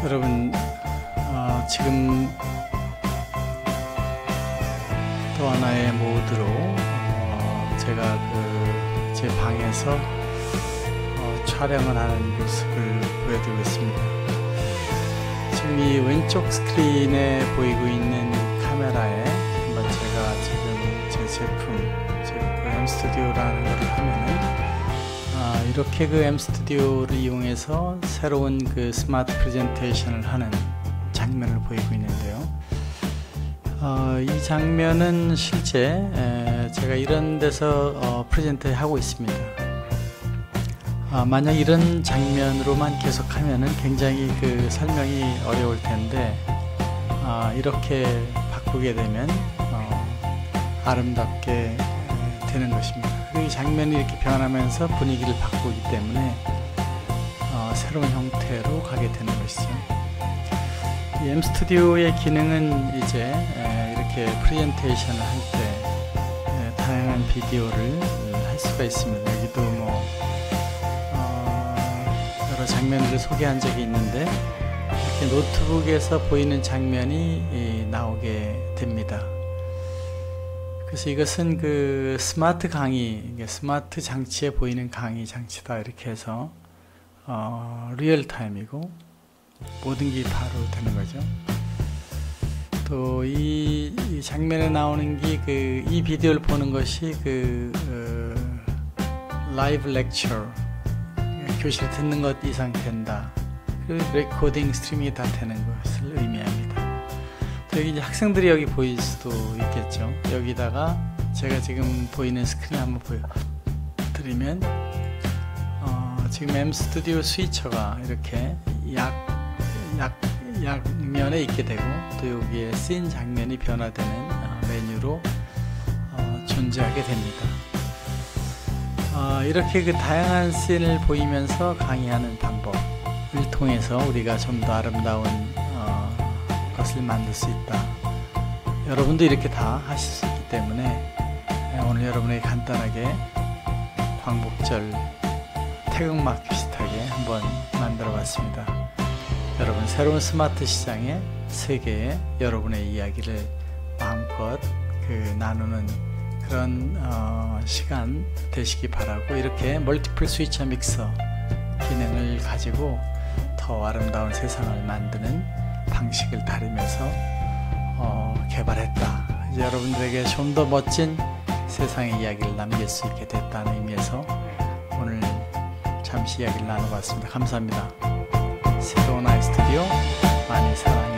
여러분, 지금 또 하나의 모드로 제가 제 방에서 촬영을 하는 모습을 보여드리고 있습니다. 지금 이 왼쪽 스크린에 보이고 있는 카메라에 한번 제가 지금 제 제품, 즉 iStudio라는 것을 하면은 이렇게 iStudio를 이용해서 새로운 스마트 프레젠테이션을 하는 장면을 보이고 있는데요. 이 장면은 실제 제가 이런 데서 프레젠테이션 하고 있습니다. 만약 이런 장면으로만 계속하면은 굉장히 설명이 어려울 텐데 이렇게 바꾸게 되면 아름답게 되는 것입니다. 이 장면이 이렇게 변하면서 분위기를 바꾸기 때문에 새로운 형태로 가게 되는 것이죠. 이 iStudio의 기능은 이제 이렇게 프레젠테이션을 할 때 다양한 비디오를 할 수가 있습니다. 여기도 여러 장면들을 소개한 적이 있는데 이렇게 노트북에서 보이는 장면이 나오게 됩니다. 그래서 이것은 스마트 강의, 스마트 장치에 보이는 강의 장치다 이렇게 해서 리얼타임이고 모든 게 바로 되는 거죠. 또 이 장면에 나오는 게 이 비디오를 보는 것이 라이브 렉처, 교실 듣는 것 이상 된다. 그리고 레코딩 스트리밍이 다 되는 것을 의미합니다. 여기 이제 학생들이 여기 보일 수도 있겠죠. 여기다가 제가 지금 보이는 스크린 한번 보여드리면 지금 iStudio 스위처가 이렇게 양면에 있게 되고 또 여기에 씬 장면이 변화되는 메뉴로 존재하게 됩니다. 이렇게 다양한 씬을 보이면서 강의하는 방법을 통해서 우리가 좀 더 아름다운 것을 만들 수 있다. 여러분도 이렇게 다 하실 수 있기 때문에 오늘 여러분에게 간단하게 광복절 태극마크 비슷하게 한번 만들어 봤습니다. 여러분, 새로운 스마트 시장의 세계에 여러분의 이야기를 마음껏 나누는 그런 시간 되시기 바라고, 이렇게 멀티플 스위처 믹서 기능을 가지고 더 아름다운 세상을 만드는 방식을 다루면서 개발했다. 이제 여러분들에게 좀 더 멋진 세상의 이야기를 남길 수 있게 됐다는 의미에서 오늘 잠시 이야기를 나눠봤습니다. 감사합니다. 새로운 iStudio 많이 사랑해